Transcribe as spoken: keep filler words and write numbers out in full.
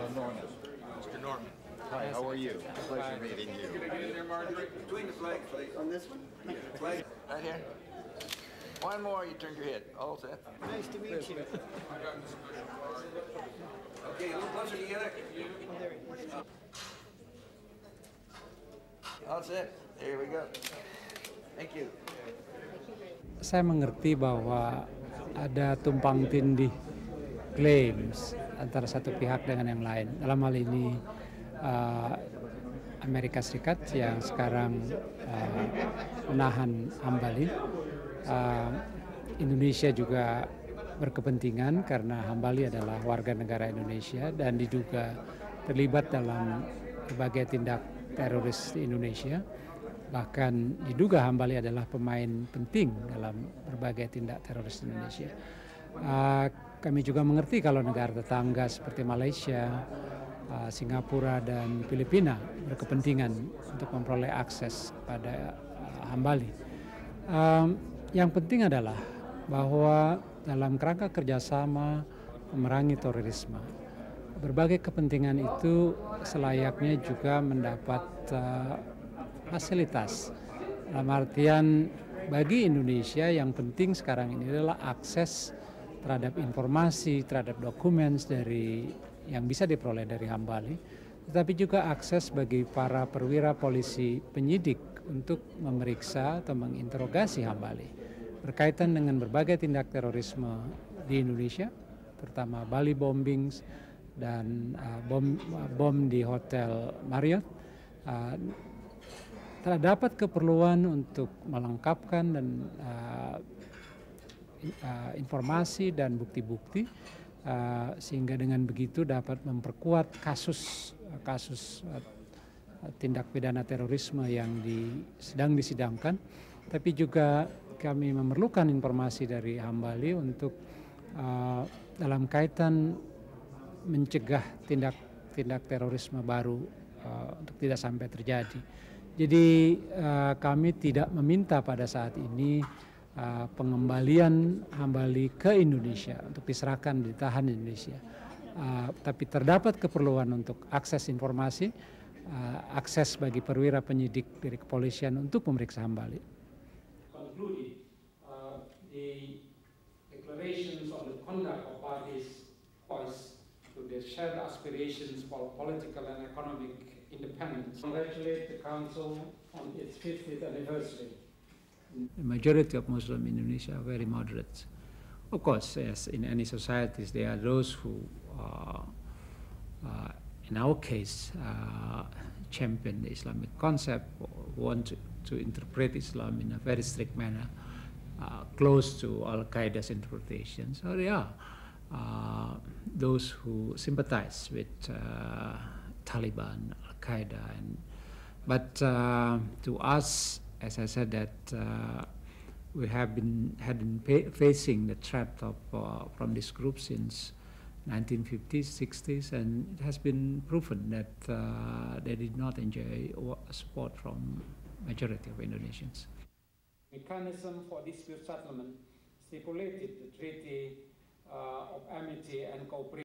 Norman. Mister Norman. Hi, how are you? Pleasure meeting you. Between the flags, please. On this one? Flag. Right here. One more, you turned your head. All set. Nice to meet you. Okay, a little closer together. Oh, there it is. All set. There we go. Thank you. Saya mengerti bahwa ada tumpang tindih claims antara satu pihak dengan yang lain. Dalam hal ini uh, Amerika Serikat yang sekarang uh, menahan Hambali. Uh, Indonesia juga berkepentingan karena Hambali adalah warga negara Indonesia dan diduga terlibat dalam berbagai tindak teroris di Indonesia. Bahkan diduga Hambali adalah pemain penting dalam berbagai tindak teroris di Indonesia. Uh, kami juga mengerti kalau negara tetangga seperti Malaysia, uh, Singapura, dan Filipina berkepentingan untuk memperoleh akses kepada uh, Hambali. Um, yang penting adalah bahwa dalam kerangka kerjasama memerangi terorisme, berbagai kepentingan itu selayaknya juga mendapat uh, fasilitas. Dalam artian bagi Indonesia yang penting sekarang ini adalah akses terhadap informasi, terhadap dokumen dari yang bisa diperoleh dari Hambali, tetapi juga akses bagi para perwira polisi penyidik untuk memeriksa atau menginterogasi Hambali berkaitan dengan berbagai tindak terorisme di Indonesia, terutama Bali bombings dan uh, bom bom di Hotel Marriott. Uh, terdapat keperluan untuk melengkapkan dan uh, uh, informasi dan bukti-bukti uh, sehingga dengan begitu dapat memperkuat kasus kasus uh, tindak pidana terorisme yang di, sedang disidangkan, tapi juga kami memerlukan informasi dari Hambali untuk uh, dalam kaitan mencegah tindak-tindak terorisme baru uh, untuk tidak sampai terjadi. Jadi uh, kami tidak meminta pada saat ini uh, pengembalian Hambali ke Indonesia untuk diserahkan, ditahan di Indonesia. Uh, tapi terdapat keperluan untuk akses informasi, uh, akses bagi perwira penyidik dari kepolisian untuk memeriksa Hambali. Concluded, uh, the declarations on the conduct of parties points to their shared aspirations for political and economic independence. Congratulate the Council on its fiftieth anniversary. The majority of Muslim Indonesia are very moderate. Of course, as in any societies, there are those who, uh, uh, in our case, uh, champion the Islamic concept or want to, to interpret Islam in a very strict manner, uh, close to Al-Qaeda's interpretation. So there are uh, those who sympathize with uh, Taliban, Al-Qaeda, and but uh, to us, as I said, that uh, we have been had been facing the threat of uh, from this group since nineteen fifties, sixties, and it has been proven that uh, they did not enjoy support from majority of Indonesians. Mechanism for dispute settlement stipulated the Treaty uh, of Amity and Cooperation.